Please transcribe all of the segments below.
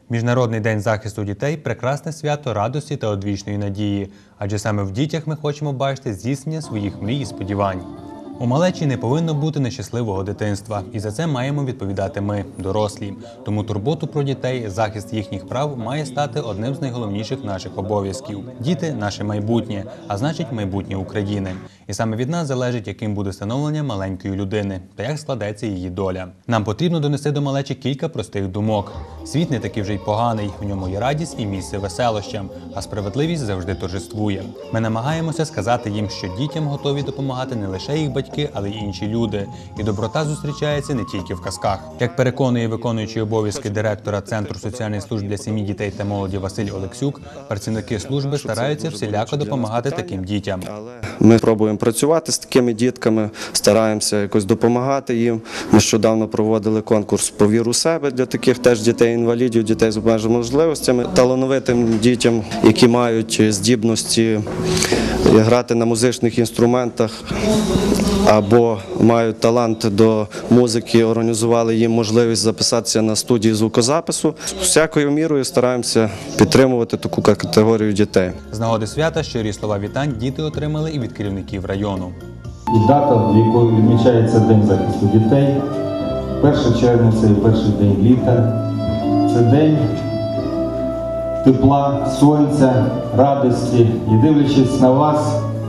Міжнародний день захисту дітей – прекрасне свято радості та одвічної надії, адже саме в дітях ми хочемо бачити здійснення своїх мрій і сподівань. У малечі не повинно бути нещасливого дитинства, і за це маємо відповідати ми, дорослі. Тому турботу про дітей, захист їхніх прав має стати одним з найголовніших наших обов'язків. Діти – наше майбутнє, а значить майбутнє України. І саме від нас залежить, яким буде становлення маленької людини та як складеться її доля. Нам потрібно донести до малечі кілька простих думок. Світ не такий вже й поганий, в ньому є радість і місце веселощам, а справедливість завжди торжествує. Ми намагаємося сказати їм, що дітям готові допомагати не лише їх батьки, але й інші люди. І доброта зустрічається не тільки в казках. Як переконує виконуючий обов'язки директора Центру соціальних служб для сім'ї, дітей та молоді Василь Олексюк, працівники служби стараються всіляко допомагати таким дітям. Ми пробуємо працювати з такими дітками, стараємося якось допомагати їм. Нещодавно проводили конкурс «Повір у себе» для таких теж дітей-інвалідів, дітей з обмеженими можливостями. Талановитим дітям, які мають здібності грати на музичних інструментах або мають талант до музики, організували їм можливість записатися на студії звукозапису. Всякою мірою стараємося підтримувати таку категорію дітей. З нагоди свята щирі слова вітань діти отримали і від керівників району. І дата, в якої відмічається День захисту дітей, 1 червня – це перший день літа, це день тепла, сонця, радості. І дивлячись на вас,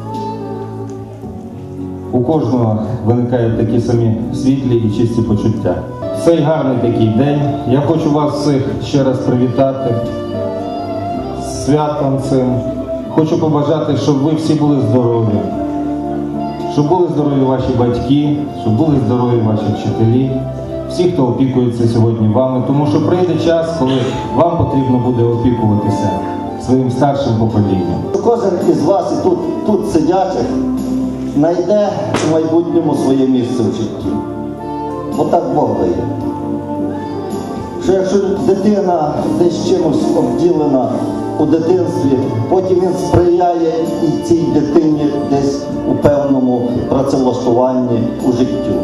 у кожного виникають такі самі світлі і чисті почуття. Цей гарний такий день. Я хочу вас всіх ще раз привітати з святом цим. Хочу побажати, щоб ви всі були здорові. Щоб були здорові ваші батьки, щоб були здорові ваші вчителі, всі, хто опікується сьогодні вами, тому що прийде час, коли вам потрібно буде опікуватися своїм старшим поколінням. Кожен із вас і тут сидячих знайде у майбутньому своє місце в житті. Бо так Бог дає. Що якщо дитина десь чимось обділена у дитинстві, потім він сприяє і цій дитині десь у певному працевлаштуванні у життю.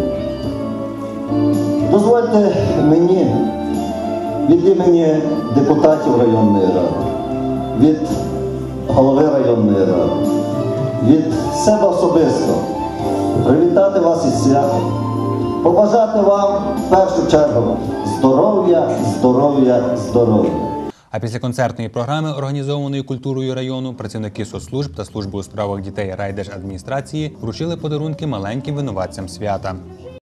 Дозвольте мені від імені депутатів районної ради, від голови районної ради, від себе особисто привітати вас із святом, побажати вам в першу чергу здоров'я, здоров'я, здоров'я. А після концертної програми, організованої культурою району, працівники соцслужб та служби у справах дітей райдержадміністрації вручили подарунки маленьким винуватцям свята.